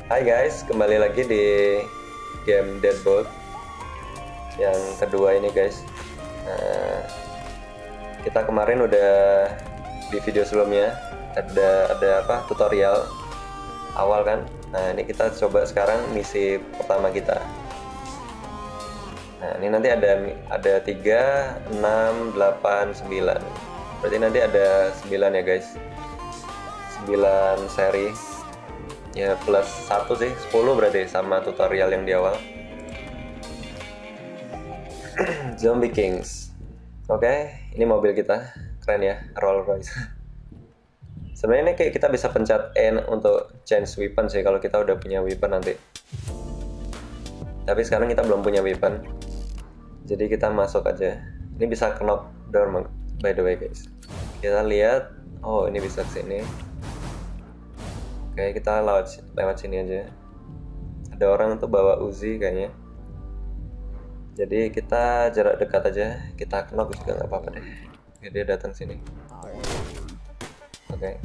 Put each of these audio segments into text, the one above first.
Hai guys, kembali lagi di game Deadbolt yang kedua ini guys. Nah, kita kemarin udah di video sebelumnya ada apa tutorial awal kan. Nah ini kita coba sekarang misi pertama kita. Nah ini nanti ada 3, 6, 8, 9. Berarti nanti ada 9 ya guys. 9 seri. Ya plus 1 sih, 10 berarti sama tutorial yang di awal. Zombie Kings. Oke, ini mobil kita. Keren ya, Rolls Royce. Sebenarnya ini kayak kita bisa pencet N untuk change weapon sih kalau kita udah punya weapon nanti. Tapi sekarang kita belum punya weapon. Jadi kita masuk aja. Ini bisa knock door by the way guys. Kita lihat, oh ini bisa ke sini. Oke, kita lewat sini aja. Ada orang tuh bawa Uzi kayaknya. Jadi kita jarak dekat aja. Kita knock juga nggak apa-apa deh. Oke, dia datang sini. Oke.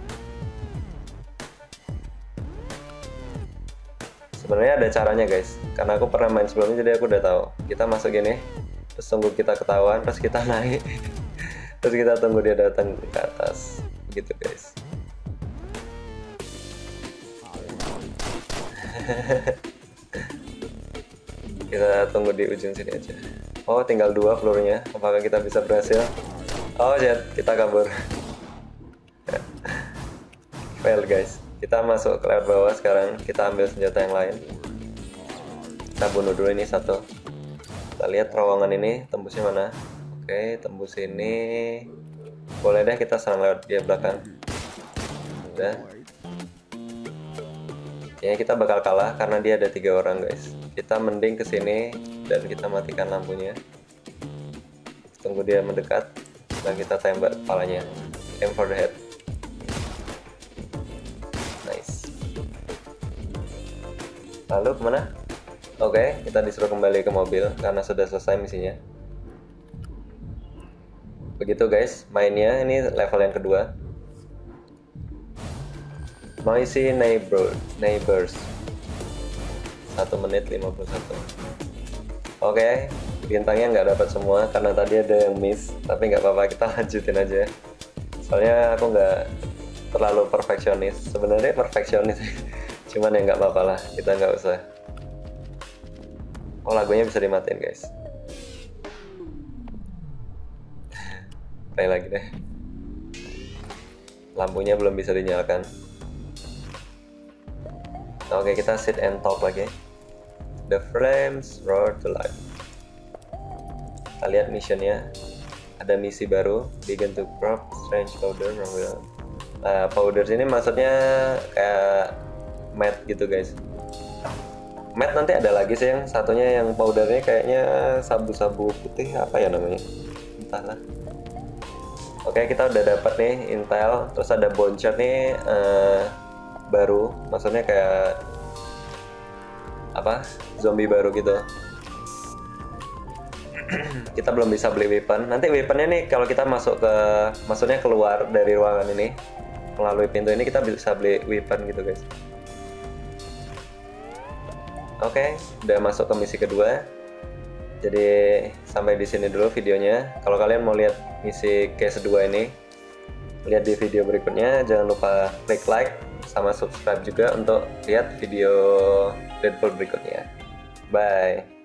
Sebenarnya ada caranya guys. Karena aku pernah main sebelumnya jadi aku udah tahu. Kita masuk gini, terus tunggu kita ketahuan, terus kita naik. Terus kita tunggu dia datang ke atas. Gitu guys. Kita tunggu di ujung sini aja. Oh tinggal 2 pelurunya. Apakah kita bisa berhasil? Oh jet, kita kabur. Fail guys. Kita masuk ke lewat bawah sekarang. Kita ambil senjata yang lain. Kita bunuh dulu ini satu. Kita lihat terowongan ini tembusnya mana. Oke, tembus ini. Boleh deh kita serang lewat dia belakang. Udah. Kayaknya kita bakal kalah karena dia ada 3 orang guys. Kita mending kesini dan kita matikan lampunya. Tunggu dia mendekat dan kita tembak kepalanya. Aim for the head. Nice. Lalu kemana? Oke, kita disuruh kembali ke mobil karena sudah selesai misinya. Begitu guys, mainnya ini level yang kedua. Noisy Neighbors 1 menit 51. Oke, bintangnya nggak dapat semua karena tadi ada yang miss, tapi nggak apa-apa, kita lanjutin aja. Soalnya aku nggak terlalu perfeksionis. Sebenarnya perfeksionis, cuman ya nggak apa-apa lah, kita nggak usah. Oh lagunya bisa dimatiin guys. Play lagi deh. Lampunya belum bisa dinyalakan. Oke, kita sit and talk lagi. The flames roar to life. Kita lihat missionnya. Ada misi baru. Begin to crop strange powder. Powder ini maksudnya kayak matte gitu guys. Matte nanti ada lagi sih yang satunya yang powdernya kayaknya sabu-sabu putih apa ya namanya. Entahlah. Oke, kita udah dapat nih intel. Terus ada boncer nih. Baru, maksudnya kayak apa zombie baru gitu. Kita belum bisa beli weapon. Nanti weaponnya nih kalau kita masuk ke, maksudnya keluar dari ruangan ini melalui pintu ini kita bisa beli weapon gitu guys. Oke, udah masuk ke misi kedua. Jadi sampai di sini dulu videonya. Kalau kalian mau lihat misi case 2 ini, lihat di video berikutnya. Jangan lupa klik like sama subscribe juga untuk lihat video Deadbolt berikutnya. Bye.